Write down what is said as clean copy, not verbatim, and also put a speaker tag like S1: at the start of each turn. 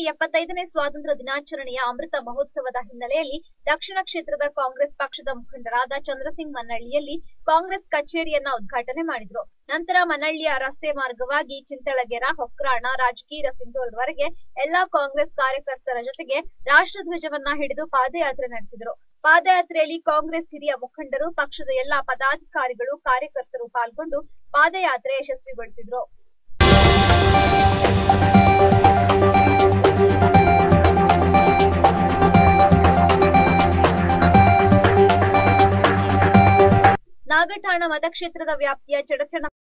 S1: 75ನೇ ಸ್ವಾತಂತ್ರ್ಯ ದಿನಾಚರಣೆಯ ಅಮೃತ ಮಹೋತ್ಸವದ ಹಿನ್ನೆಲೆಯಲ್ಲಿ ದಕ್ಷಿಣ ಕ್ಷೇತ್ರದ ಕಾಂಗ್ರೆಸ್ ಪಕ್ಷದ ಮುಖಂಡರಾದ ಚಂದ್ರಸಿಂಗ್ ಮನಹಳ್ಳಿಯಲ್ಲಿ ಕಾಂಗ್ರೆಸ್ ಕಚೇರಿಯನ್ನ ಉದ್ಘಾಟನೆ ಮಾಡಿದರು. ನಂತರ ಮನಹಳ್ಳಿಯ ರಸ್ತೆ ಮಾರ್ಗವಾಗಿ ಚಿಂತಳಗೆರೆ, ಹೊಕ್ರಾಣ, ರಾಜಕೀಯ ಸಿಂದೋಲ್ ವರೆಗೆ ಎಲ್ಲಾ ಕಾಂಗ್ರೆಸ್ ಕಾರ್ಯಕರ್ತರ ಜೊತೆಗೆ ರಾಷ್ಟ್ರಧ್ವಜವನ್ನ ಹಿಡಿದು ಪಾದಯಾತ್ರೆ ನಡೆಸಿದರು. ಪಾದಯಾತ್ರೆಯಲ್ಲಿ ಕಾಂಗ್ರೆಸ್ ಹಿರಿಯ ಮುಖಂಡರು, ಪಕ್ಷದ ಎಲ್ಲಾ ಪದಾಧಿಕಾರಿಗಳು, ಕಾರ್ಯಕರ್ತರು ಪಾಲ್ಗೊಂಡು ಪಾದಯಾತ್ರೆ ಯಶಸ್ವಿಗೊಳಿಸಿದರು. ನಾಗಠಾಣ ಮತಕ್ಷೇತ್ರದ ವ್ಯಾಪ್ತಿಯ ಚಡಚಣ